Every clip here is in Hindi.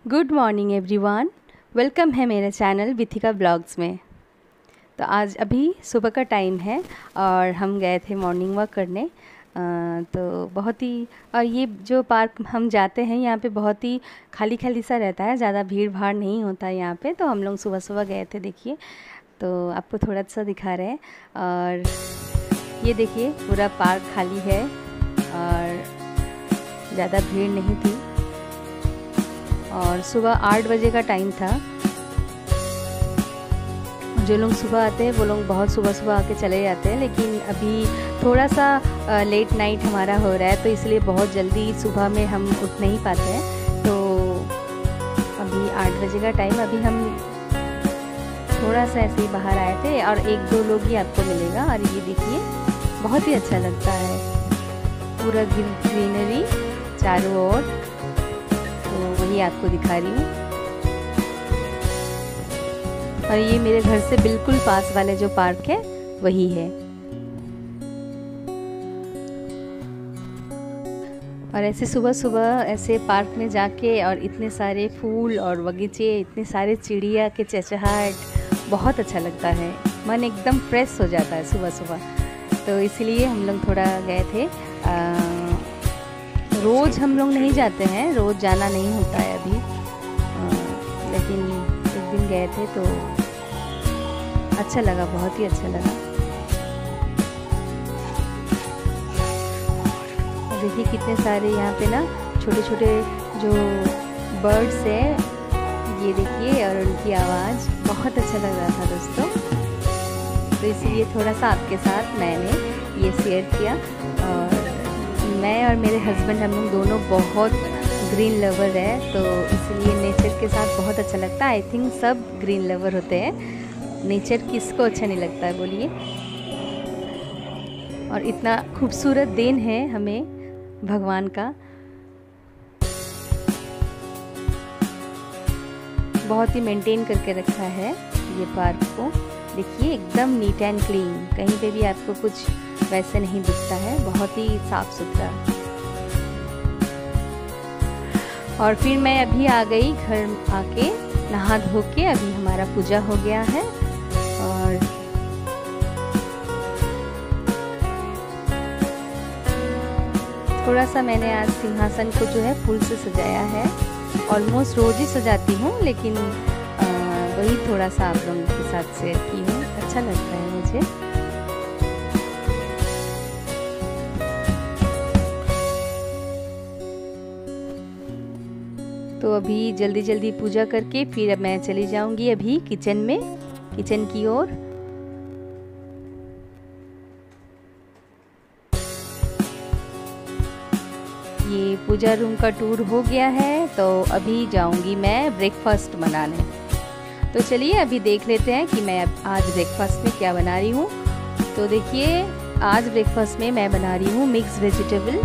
Good morning everyone. वेलकम है मेरे चैनल विथिका ब्लॉग्स में। तो आज अभी सुबह का टाइम है और हम गए थे मॉर्निंग वॉक करने। तो बहुत ही और ये जो पार्क हम जाते हैं यहाँ पे बहुत ही खाली खाली सा रहता है, ज़्यादा भीड़ भाड़ नहीं होता है यहाँ पे। तो हम लोग सुबह सुबह गए थे, देखिए तो आपको थोड़ा सा दिखा रहे हैं। और ये देखिए पूरा पार्क खाली है और ज़्यादा भीड़ नहीं थी और सुबह 8 बजे का टाइम था। जो लोग सुबह आते हैं वो लोग बहुत सुबह सुबह आके चले जाते हैं, लेकिन अभी थोड़ा सा लेट नाइट हमारा हो रहा है तो इसलिए बहुत जल्दी सुबह में हम उठ नहीं पाते हैं। तो अभी 8 बजे का टाइम, अभी हम थोड़ा सा ऐसे ही बाहर आए थे और 1-2 लोग ही आपको मिलेगा। और ये देखिए बहुत ही अच्छा लगता है, पूरा ग्रीनरी चारों ओर। तो वही आपको दिखा रही हूँ। और ये मेरे घर से बिल्कुल पास वाले जो पार्क है वही है। और ऐसे सुबह सुबह ऐसे पार्क में जाके और इतने सारे फूल और बगीचे, इतने सारे चिड़िया के चहचहाहट, बहुत अच्छा लगता है। मन एकदम फ्रेश हो जाता है सुबह सुबह। तो इसलिए हम लोग थोड़ा गए थे। रोज़ हम लोग नहीं जाते हैं, रोज़ जाना नहीं होता है अभी, लेकिन एक दिन गए थे तो अच्छा लगा, बहुत ही अच्छा लगा। देखिए कितने सारे यहाँ पे ना छोटे छोटे जो बर्ड्स हैं, ये देखिए, और उनकी आवाज़ बहुत अच्छा लग रहा था दोस्तों। तो इसीलिए थोड़ा सा आपके साथ मैंने ये शेयर किया। और मैं और मेरे हस्बैंड, हम लोग दोनों बहुत ग्रीन लवर है, तो इसलिए नेचर के साथ बहुत अच्छा लगता है। आई थिंक सब ग्रीन लवर होते हैं, नेचर किसको अच्छा नहीं लगता है बोलिए। और इतना खूबसूरत देन है हमें भगवान का, बहुत ही मेंटेन करके रखा है ये पार्क को। देखिए एकदम नीट एंड क्लीन, कहीं पे भी आपको कुछ वैसे नहीं दिखता है, बहुत ही साफ सुथरा। और फिर मैं अभी आ गई घर, आके नहा धो के अभी हमारा पूजा हो गया है। और थोड़ा सा मैंने आज सिंहासन को जो है फूल से सजाया है। ऑलमोस्ट रोज ही सजाती हूँ, लेकिन वही थोड़ा सा आप लोगों के साथ शेयर की हूँ, अच्छा लगता है मुझे। तो अभी जल्दी जल्दी पूजा करके फिर अब मैं चली जाऊंगी अभी किचन की ओर। ये पूजा रूम का टूर हो गया है, तो अभी जाऊंगी मैं ब्रेकफास्ट बनाने। तो चलिए अभी देख लेते हैं कि मैं आज ब्रेकफास्ट में क्या बना रही हूँ। तो देखिए आज ब्रेकफास्ट में मैं बना रही हूँ मिक्स वेजिटेबल।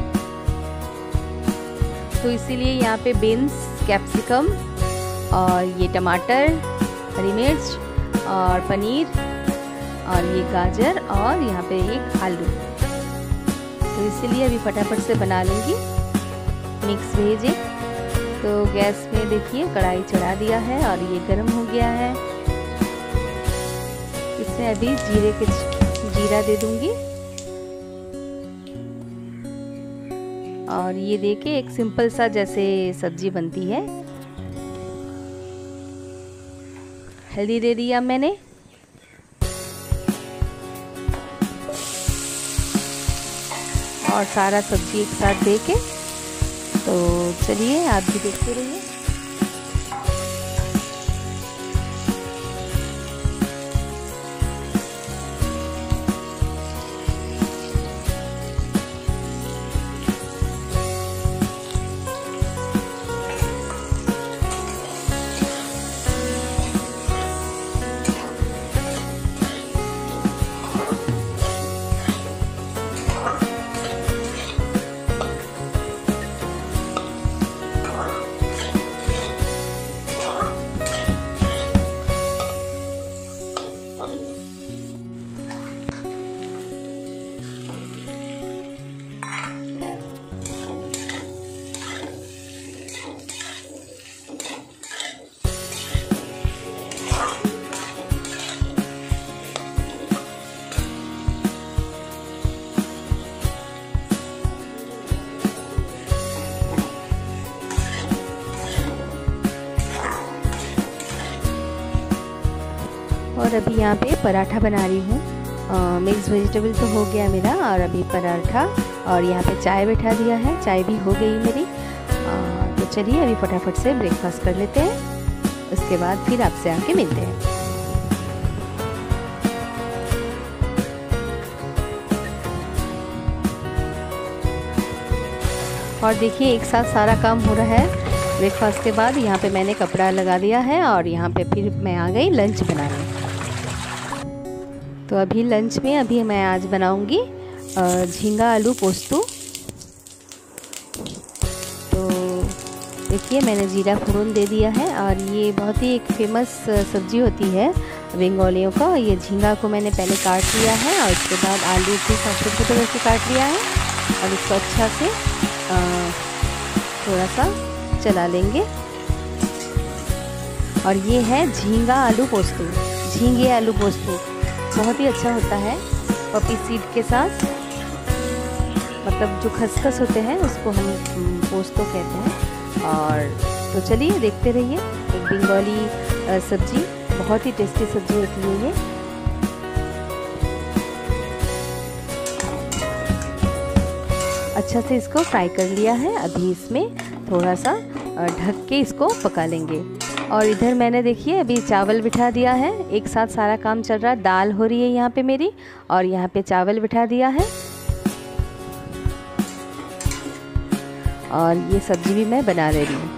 तो इसीलिए यहाँ पे बीन्स, कैप्सिकम और ये टमाटर, हरी मिर्च और पनीर और ये गाजर और यहाँ पे एक आलू। तो इसीलिए अभी फटाफट से बना लूँगी मिक्स वेज। तो गैस में देखिए कढ़ाई चढ़ा दिया है और ये गर्म हो गया है। इसमें अभी जीरा दे दूँगी और ये देखिए एक सिंपल सा जैसे सब्जी बनती है। हल्दी दे दिया मैंने और सारा सब्जी एक साथ दे के। तो चलिए आप भी देखते रहिए। और अभी यहाँ पे पराठा बना रही हूँ। मिक्स वेजिटेबल तो हो गया मेरा, और अभी पराठा, और यहाँ पे चाय बैठा दिया है, चाय भी हो गई मेरी। तो चलिए अभी फटाफट से ब्रेकफास्ट कर लेते हैं, उसके बाद फिर आपसे आके मिलते हैं। और देखिए एक साथ सारा काम हो रहा है। ब्रेकफास्ट के बाद यहाँ पे मैंने कपड़ा लगा दिया है, और यहाँ पे फिर मैं आ गई लंच बनाने। तो अभी लंच में अभी मैं आज बनाऊंगी झींगा आलू पोस्तू। तो देखिए मैंने जीरा फोड़न दे दिया है, और ये बहुत ही एक फेमस सब्जी होती है बंगालियों का। ये झींगा को मैंने पहले काट लिया है, और उसके बाद आलू भी छोटे छोटे करके काट लिया है, और इसको अच्छा से थोड़ा सा चला लेंगे। और ये है झींगा आलू पोस्तू, झींगे आलू पोस्तू, बहुत ही अच्छा होता है पपी सीड के साथ। मतलब जो खसखस होते हैं उसको हम पोस्तो कहते हैं। और तो चलिए देखते रहिए, एक बंगाली सब्जी, बहुत ही टेस्टी सब्जी होती है ये। अच्छा से इसको फ्राई कर लिया है। अभी इसमें थोड़ा सा ढक के इसको पका लेंगे। और इधर मैंने देखिए अभी चावल बिठा दिया है, एक साथ सारा काम चल रहा है। दाल हो रही है यहाँ पे मेरी, और यहाँ पे चावल बिठा दिया है, और ये सब्जी भी मैं बना रही हूँ।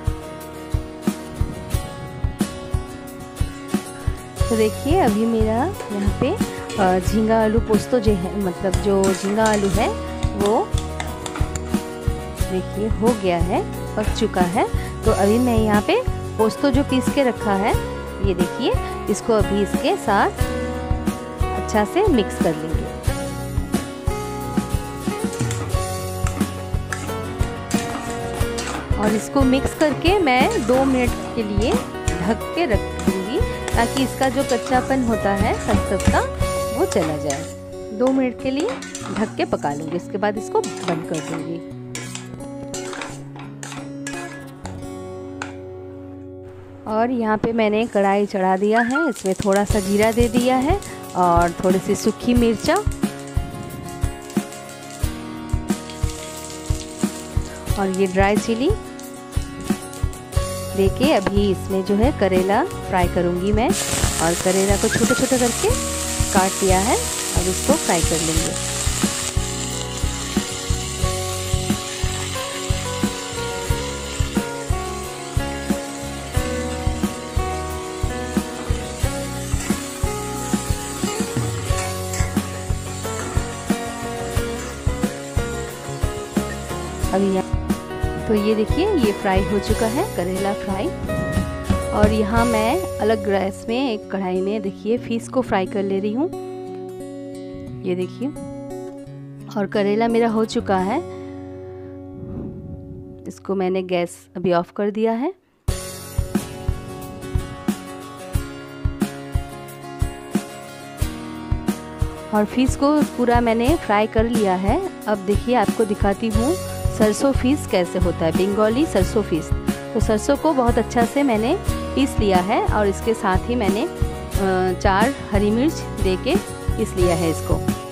तो देखिए अभी मेरा यहाँ पे झींगा आलू पोस्तो जो है, मतलब जो झींगा आलू है वो देखिए हो गया है, पक चुका है। तो अभी मैं यहाँ पे पोस्तो जो पीस के रखा है, ये देखिए, इसको अभी इसके साथ अच्छा से मिक्स कर लेंगे। और इसको मिक्स करके मैं 2 मिनट के लिए ढक के रख दूंगी, ताकि इसका जो कच्चापन होता है खसखस का वो चला जाए। 2 मिनट के लिए ढक के पका लूँगी, इसके बाद इसको बंद कर दूँगी। और यहाँ पे मैंने कढ़ाई चढ़ा दिया है, इसमें थोड़ा सा जीरा दे दिया है, और थोड़ी सी सूखी मिर्चा, और ये ड्राई चिली देके अभी इसमें जो है करेला फ्राई करूँगी मैं। और करेला को छोटे छोटे करके काट दिया है, अब इसको फ्राई कर लेंगे। अभी तो ये देखिए ये फ्राई हो चुका है करेला फ्राई। और यहाँ मैं अलग गैस में एक कढ़ाई में देखिए फिश को फ्राई कर ले रही हूँ, ये देखिए। और करेला मेरा हो चुका है, इसको मैंने गैस अभी ऑफ कर दिया है। और फिश को पूरा मैंने फ्राई कर लिया है। अब देखिए आपको दिखाती हूँ सरसों फिश कैसे होता है, बंगाली सरसों फिश। तो सरसों को बहुत अच्छा से मैंने पीस लिया है, और इसके साथ ही मैंने 4 हरी मिर्च देके पीस लिया है इसको।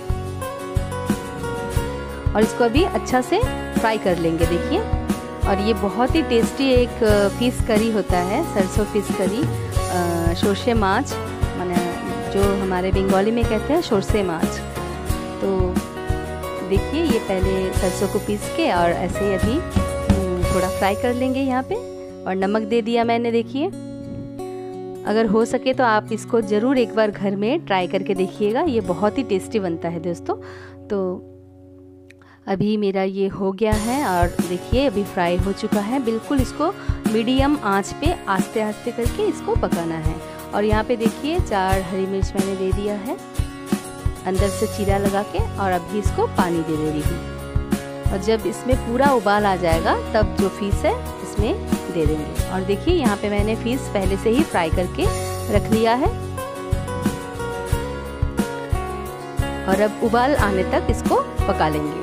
और इसको अभी अच्छा से फ्राई कर लेंगे देखिए। और ये बहुत ही टेस्टी एक फिश करी होता है, सरसों फिश करी, सोरसे माछ, माने जो हमारे बंगाली में कहते हैं सोरसे माछ। तो देखिए ये पहले सरसों को पीस के और ऐसे ही अभी थोड़ा फ्राई कर लेंगे यहाँ पे। और नमक दे दिया मैंने, देखिए। अगर हो सके तो आप इसको ज़रूर एक बार घर में ट्राई करके देखिएगा, ये बहुत ही टेस्टी बनता है दोस्तों। तो अभी मेरा ये हो गया है, और देखिए अभी फ्राई हो चुका है बिल्कुल। इसको मीडियम आंच पे आस्ते आस्ते करके इसको पकाना है। और यहाँ पे देखिए 4 हरी मिर्च मैंने दे दिया है अंदर से चीरा लगा के, और अभी इसको पानी दे रही हूँ। और जब इसमें पूरा उबाल आ जाएगा तब जो फिश है इसमें दे देंगे। और देखिए यहाँ पे मैंने फिश पहले से ही फ्राई करके रख लिया है, और अब उबाल आने तक इसको पका लेंगे।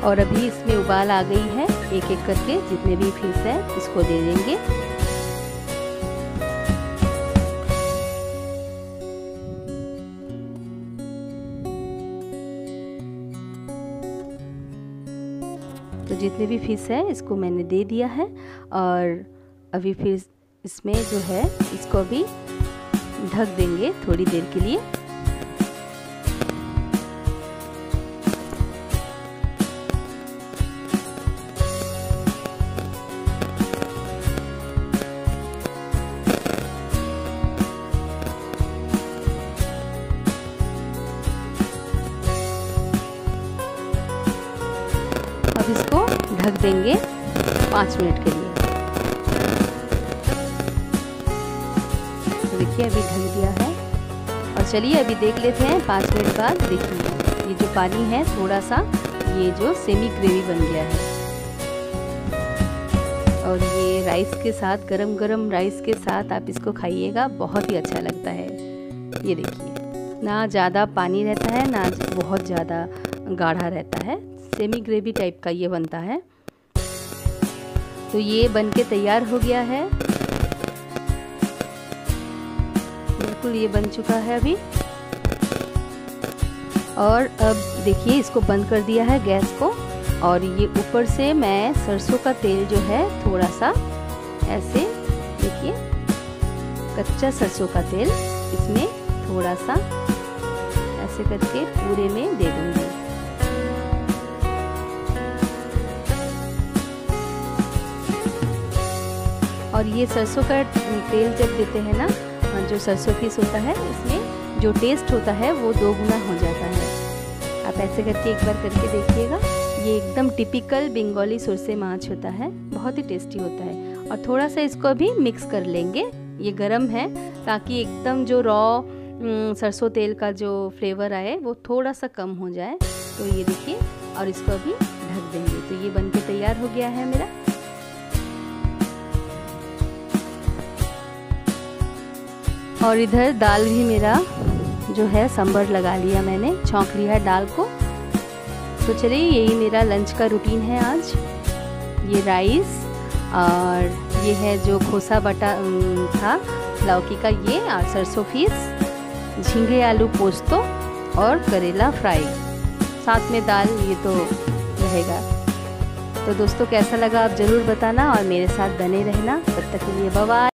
और अभी इसमें उबाल आ गई है। एक एक करके जितने भी फिश है इसको दे देंगे। तो जितने भी फिश है इसको मैंने दे दिया है और अभी फिर इसमें जो है इसको अभी ढक देंगे थोड़ी देर के लिए। अब इसको ढक देंगे 5 मिनट के लिए। तो देखिए अभी ढक दिया है और चलिए अभी देख लेते हैं 5 मिनट बाद। देखिए ये जो पानी है थोड़ा सा ये जो सेमी ग्रेवी बन गया है और ये राइस के साथ गरम गरम राइस के साथ आप इसको खाइएगा, बहुत ही अच्छा लगता है। ये देखिए ना ज़्यादा पानी रहता है ना बहुत ज़्यादा गाढ़ा रहता है, सेमी ग्रेवी टाइप का ये बनता है। तो ये बनके तैयार हो गया है, बिल्कुल ये बन चुका है अभी। और अब देखिए इसको बंद कर दिया है गैस को और ये ऊपर से मैं सरसों का तेल जो है थोड़ा सा ऐसे देखिए कच्चा सरसों का तेल इसमें थोड़ा सा ऐसे करके पूरे में दे दूंगी। और ये सरसों का तेल जब देते हैं ना, जो सरसों फिश होता है इसमें जो टेस्ट होता है वो 2 गुना हो जाता है। आप ऐसे करके एक बार करके देखिएगा। ये एकदम टिपिकल बंगाली सुरसे माछ होता है, बहुत ही टेस्टी होता है। और थोड़ा सा इसको अभी मिक्स कर लेंगे, ये गरम है ताकि एकदम जो रॉ सरसों तेल का जो फ्लेवर आए वो थोड़ा सा कम हो जाए। तो ये देखिए और इसको अभी ढक देंगे। तो ये बनके तैयार हो गया है मेरा। और इधर दाल भी मेरा जो है सांभर लगा लिया मैंने, छौंक लिया है दाल को। तो चलिए यही मेरा लंच का रूटीन है आज। ये राइस और ये है जो खोसा बटा था लौकी का ये, और सरसों फिश, झींगे आलू पोस्तो और करेला फ्राई, साथ में दाल ये तो रहेगा। तो दोस्तों कैसा लगा आप ज़रूर बताना और मेरे साथ बने रहना। तब तक के लिए बाय बाय।